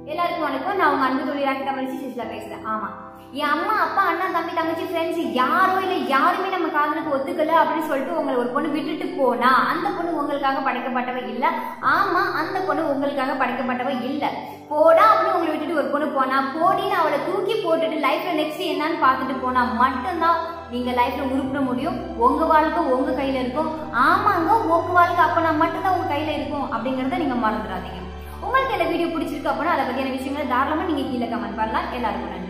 எல்லாருக்கும் வணக்கம். நான் உங்க அன்பு தோழி ராக்கி தமிழ்ச்சி சிஸ்லா பேசுறேன். ஆமா, என் அம்மா அப்பா அண்ணா தம்பி தங்கச்சி ஃப்ரெண்ட்ஸ் யாரோ இல்லை யாருமே நம்ம காதலுக்கு ஒத்துக்கல அப்படின்னு சொல்லிட்டு உங்களை ஒரு பொண்ணு விட்டுட்டு போனா அந்த பொண்ணு உங்களுக்காக படைக்கப்பட்டவ இல்ல. ஆமா, அந்த பொண்ணு உங்களுக்காக படைக்கப்பட்டவ இல்ல. போடா அப்படின்னு உங்களை விட்டுட்டு ஒரு பொண்ணு போனா போடின்னு அவளை தூக்கி போட்டுட்டு லைஃப்ல நெக்ஸ்ட் என்னன்னு பார்த்துட்டு போனா மட்டும்தான் நீங்க லைஃப்ல உருப்பிட முடியும். உங்க வாழ்க்கை உங்க கையில இருக்கும். ஆமாங்க, உங்க வாழ்க்கை அப்பனா மட்டும்தான் உங்க கையில இருக்கும் அப்படிங்கறத நீங்க மறந்துடாதீங்க. உங்களுக்கு இந்த வீடியோ பிடிச்சிருக்கு அப்படின்னா அதை பத்தியான விஷயங்களை தாராளமா நீங்க கீழே கமெண்ட் பண்ணலாம். எல்லாருக்கும் நன்றி.